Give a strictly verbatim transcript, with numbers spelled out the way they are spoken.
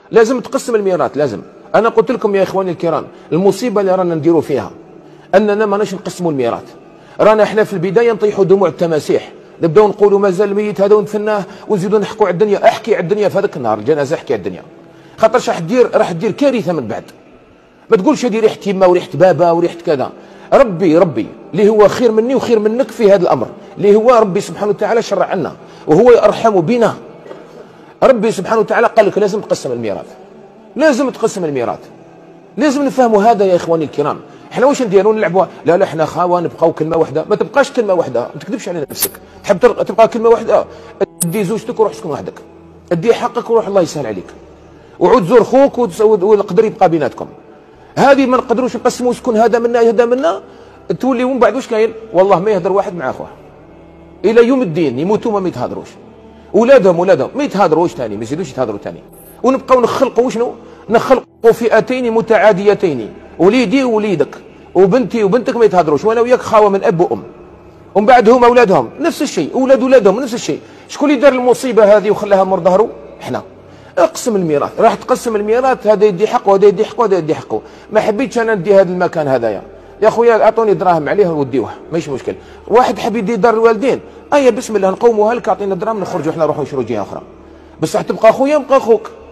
لازم تقسم الميراث، لازم. انا قلت لكم يا اخواني الكرام المصيبه اللي رانا نديروا فيها اننا ماناش نقسموا الميراث. رانا احنا في البدايه نطيحوا دموع التماسيح، نبداو نقولوا مازال الميت هذا ونتفناه ونزيدوا نحكوا على الدنيا. احكي على الدنيا في هذاك النهار الجنازه، احكي على الدنيا، خاطرش راح دير راح دير كارثه من بعد. ما تقولش هذه ريحه يما وريحه بابا وريحه كذا. ربي ربي اللي هو خير مني وخير منك في هذا الامر، اللي هو ربي سبحانه وتعالى شرع عنا وهو يرحم بنا. ربي سبحانه وتعالى قال لك لازم تقسم الميراث، لازم تقسم الميراث، لازم نفهموا هذا يا اخواني الكرام. احنا واش نديروا نلعبوا؟ لا لا احنا خاوه نبقاو كلمه واحده. ما تبقاش كلمه واحده، ما تكذبش على نفسك. تحب تبقى كلمه واحده، ادي زوجتك وروح تسكن وحدك، ادي حقك وروح الله يسهل عليك، وعود زور خوك والقدر يبقى بيناتكم. هذه ما نقدروش نقسموا سكن هذا منا هذا منا، تولي من بعد واش كاين؟ والله ما يهدر واحد مع اخوه الى يوم الدين، يموتوا ما يتهادروش. ولادهم ولادهم ما يتهادروش ثاني، ما يزيدوش يتهادروا ثاني، ونبقاو نخلقوا شنو؟ نخلقوا فئتين متعاديتين، وليدي ووليدك وبنتي وبنتك ما يتهادروش، وانا وياك خاوه من اب وام. ومن بعد هما اولادهم نفس الشيء، اولاد اولادهم نفس الشيء. شكون اللي دار المصيبه هذه وخلاها مر ظهره؟ احنا. اقسم الميراث، راح تقسم الميراث، هذا يدي حقه وهذا يدي حقه وهذا يدي حقه. ما حبيتش انا ندي هذا المكان هذايا يا خويا، اعطوني دراهم عليه وديوه ماشي مشكل. واحد حب يدي دار الوالدين، ايا بسم الله نقوموها لك، اعطينا دراهم نخرجوا احنا نروحوا نشروا جهه اخرى. بصح تبقى خويا، بقى اخوك.